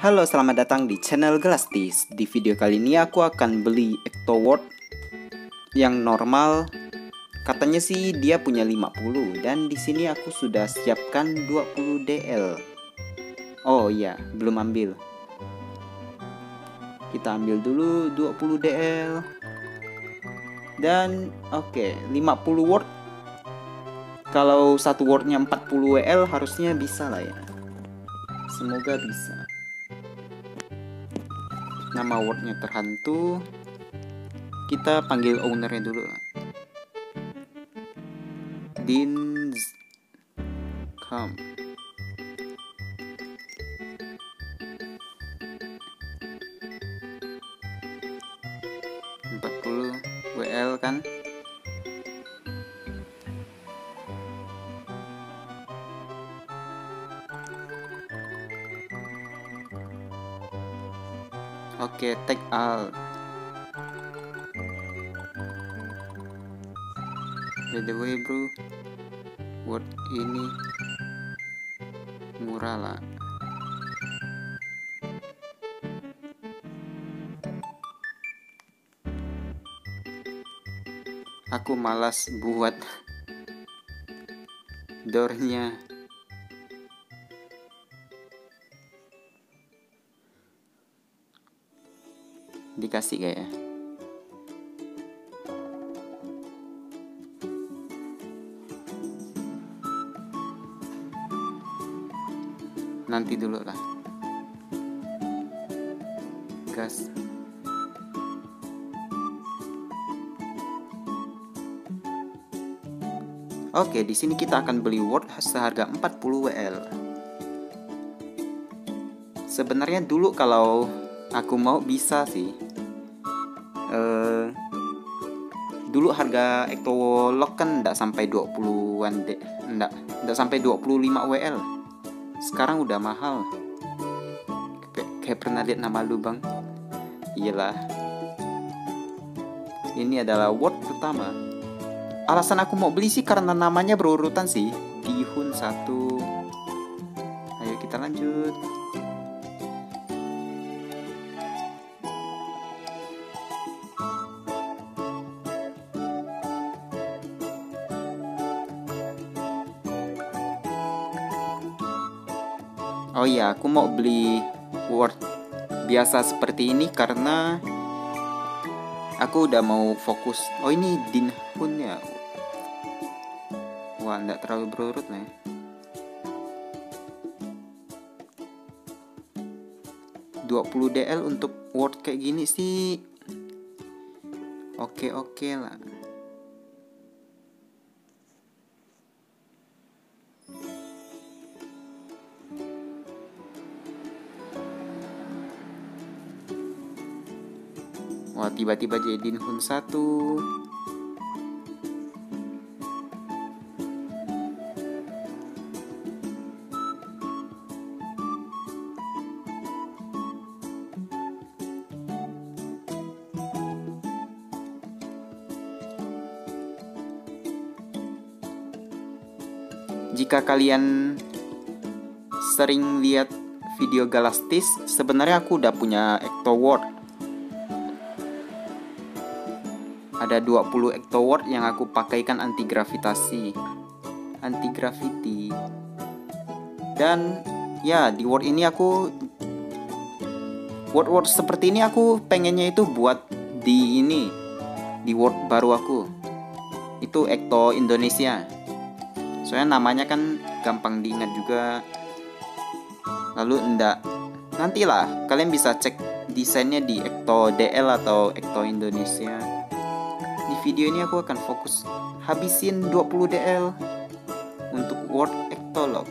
Halo, selamat datang di channel Gelastis. Di video kali ini aku akan beli Ectoword yang normal. Katanya sih dia punya 50 dan di sini aku sudah siapkan 20 DL. Oh iya, belum ambil. Kita ambil dulu 20 DL. Dan oke, 50 word. Kalau satu wordnya 40 WL harusnya bisa lah ya. Semoga bisa. Nama wordnya terhantu. Kita panggil ownernya dulu lah. Dins come. WL kan. Oke, take all. By the way bro, word ini murah lah. Aku malas buat doornya. Dikasih kayak nanti dulu lah, gas. Oke, di sini kita akan beli word seharga 40 WL. Sebenarnya dulu kalau aku mau bisa sih. Dulu harga Ectolog kan enggak sampai 20-an deh. Enggak sampai 25 WL. Sekarang udah mahal. Kayak pernah lihat nama lu, Bang. Iyalah. Ini adalah word pertama. Alasan aku mau beli sih karena namanya berurutan sih. Dihun 1. Ayo kita lanjut. Oh iya, aku mau beli word biasa seperti ini karena aku udah mau fokus. Oh ini Dinhun ya. Wah, enggak terlalu berurut nih. $20 DL untuk word kayak gini sih. Oke lah. Wah, tiba-tiba jadi Dinhun 1. Jika kalian sering lihat video Gelastis, sebenarnya aku udah punya Ectoword. Ada 20 Ectoword yang aku pakaikan anti gravity. Dan ya, di word ini aku word seperti ini aku pengennya itu buat di word baru aku. Itu Ecto Indonesia. Soalnya namanya kan gampang diingat juga. Lalu nantilah kalian bisa cek desainnya di Ecto DL atau Ecto Indonesia. Di video ini aku akan fokus habisin 20 DL untuk word Ectolog.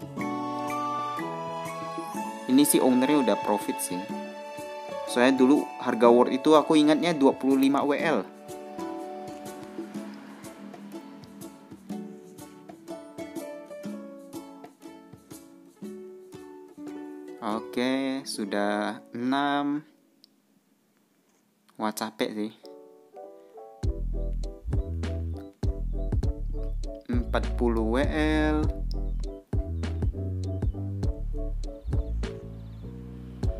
Ini sih ownernya udah profit sih. Soalnya dulu harga word itu aku ingatnya 25 WL. Oke, sudah 6. Wah, capek sih. 40 WL.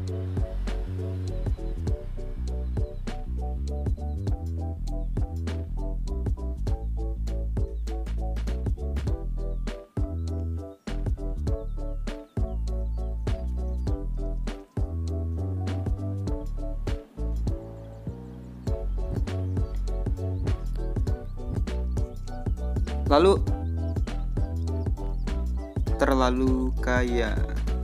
Lalu terlalu kaya.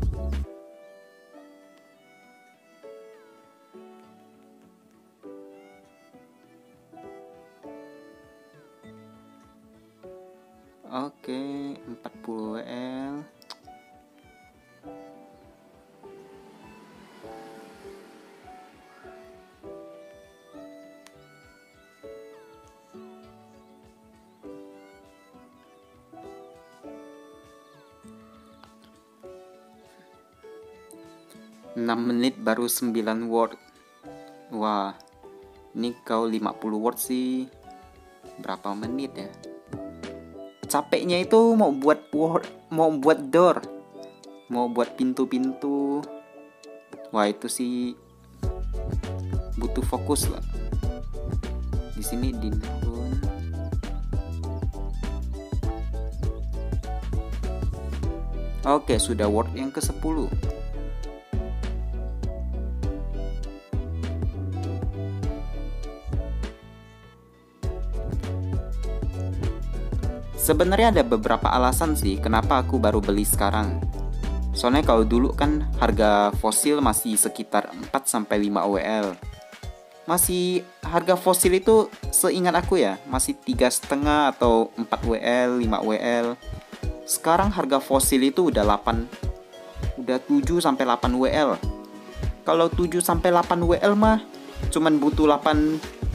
Oke, 40 WL. Enam menit baru 9 word. Wah, ini kau 50 word sih. Berapa menit ya? Capeknya itu mau buat word, mau buat door, mau buat pintu-pintu. Wah, itu sih butuh fokus lah. Di sini dinpun. Oke, sudah word yang ke-10. Sebenarnya ada beberapa alasan sih kenapa aku baru beli sekarang. Soalnya kalau dulu kan harga fosil masih sekitar 4-5 WL. Masih harga fosil itu seingat aku ya, masih 3,5 atau 4 WL, 5 WL. Sekarang harga fosil itu udah 7-8 WL. Kalau 7-8 WL mah cuman butuh 8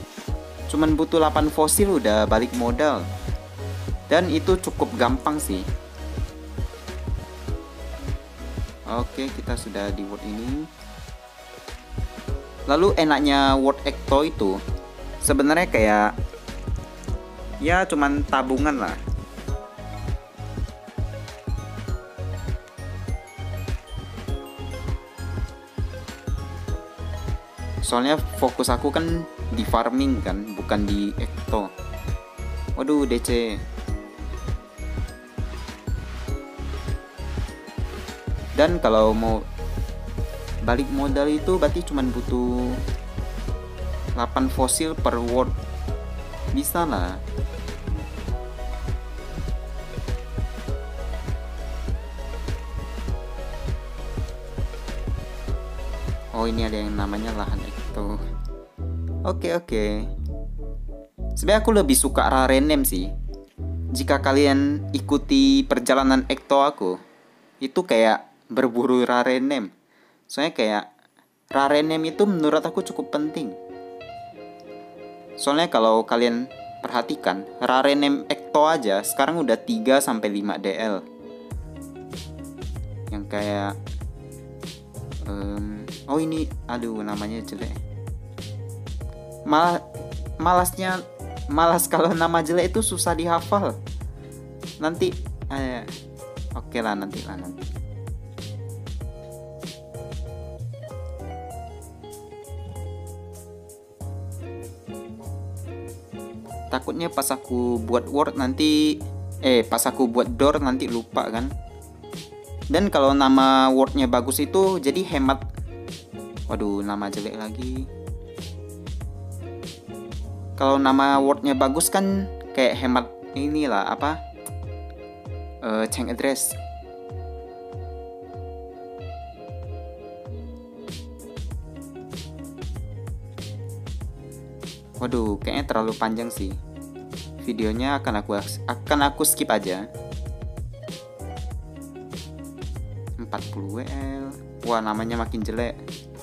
fosil udah balik modal. Dan itu cukup gampang sih. Oke, kita sudah di word ini. Lalu enaknya word Ecto itu sebenarnya kayak ya cuman tabungan lah. Soalnya fokus aku kan di farming kan, bukan di Ecto. Waduh, DC. Dan kalau mau balik modal itu berarti cuma butuh 8 fosil per word. Bisa lah. Oh, ini ada yang namanya lahan Ecto. Oke. Sebenarnya aku lebih suka rare name sih. Jika kalian ikuti perjalanan Ecto aku, itu kayak berburu rare name. Soalnya kayak rare name itu menurut aku cukup penting. Soalnya kalau kalian perhatikan, rare name Ecto aja sekarang udah 3-5 DL. Yang kayak oh ini aduh namanya jelek. Malas kalau nama jelek itu susah dihafal. Nanti oke lah nanti. Takutnya pas aku buat word nanti pas aku buat door nanti lupa kan. Dan kalau nama wordnya bagus itu jadi hemat. Waduh, nama jelek lagi. Kalau nama wordnya bagus kan kayak hemat inilah apa? Change address. Waduh, kayaknya terlalu panjang sih. Videonya akan aku skip aja. 40 WL. Wah, namanya makin jelek.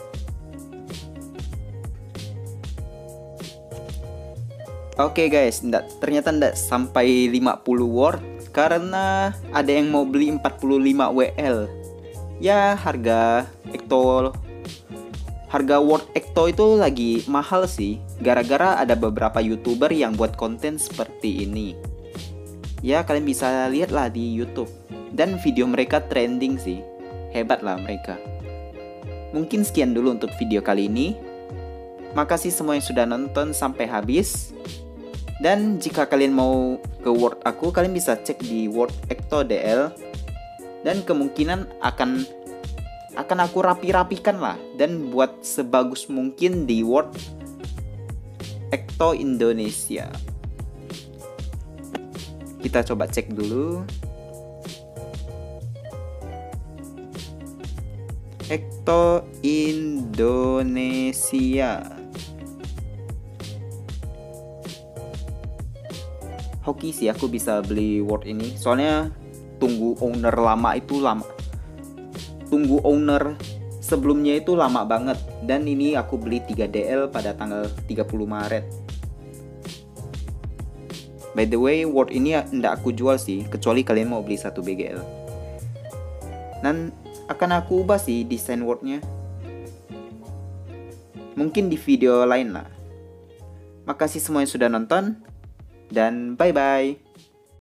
Oke guys, ternyata ndak sampai 50 word karena ada yang mau beli 45 WL. Ya, harga word Ecto itu lagi mahal sih. Gara-gara ada beberapa YouTuber yang buat konten seperti ini. Ya, kalian bisa lihat lah di YouTube. Dan video mereka trending sih. Hebat lah mereka. Mungkin sekian dulu untuk video kali ini. Makasih semua yang sudah nonton sampai habis. Dan jika kalian mau ke Word aku, kalian bisa cek di Word Ecto DL. Dan kemungkinan akan aku rapi-rapikan lah dan buat sebagus mungkin di Word Ecto Indonesia. Kita coba cek dulu. Ecto Indonesia. Hoki sih aku bisa beli Word ini. Soalnya tunggu owner lama itu lama. Tunggu owner sebelumnya itu lama banget. Dan ini aku beli 3DL pada tanggal 30 Maret. By the way, Word ini nggak aku jual sih, kecuali kalian mau beli 1 BGL. Dan akan aku ubah sih desain Word-nya. Mungkin di video lain lah. Makasih semua yang sudah nonton. Dan bye-bye.